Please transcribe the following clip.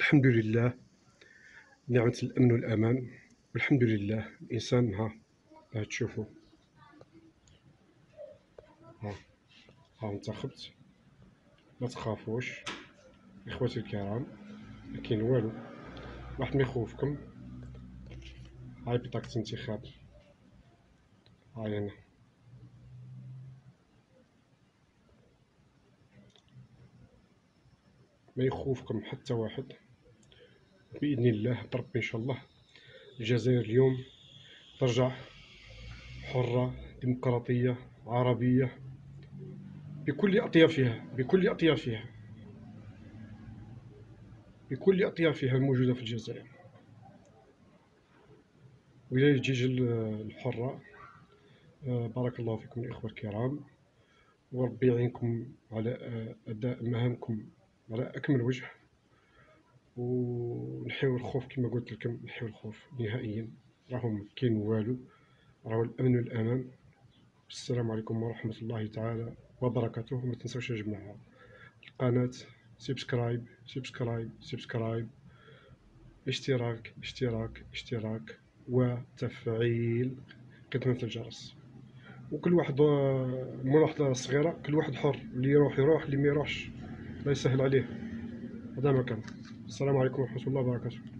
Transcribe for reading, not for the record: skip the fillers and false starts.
الحمد لله، نعمة الأمن والأمان. والحمد لله الإنسان تشوفوا. ها ها انتخبت، ما تخافوش إخوتي الكرام، ما كاين والو. واحد ما يخوفكم. هاي بطاقة الانتخاب، هاي أنا. ما يخوفكم حتى واحد، بإذن الله بربي إن شاء الله الجزائر اليوم ترجع حرة ديمقراطية عربية بكل أطيافها، بكل أطيافها الموجودة في الجزائر. وإلى الجيش الحرة. بارك الله فيكم الإخوة الكرام، وربي يعينكم على أداء مهامكم على أكمل وجه، ونحيو الخوف كما قلت لكم، نحيو الخوف نهائيا. راهم كاين والو، راهو الأمن والأمان. السلام عليكم ورحمة الله تعالى وبركاته. ما تنسوش يا جماعة القناة، سبسكرايب سبسكرايب سبسكرايب، اشتراك اشتراك اشتراك، وتفعيل خدمة الجرس. وكل واحد ملاحظة صغيرة، كل واحد حر، اللي يروح يروح، اللي ما يروحش الله يسهل عليه. هذا ما كان. السلام عليكم ورحمة الله وبركاته.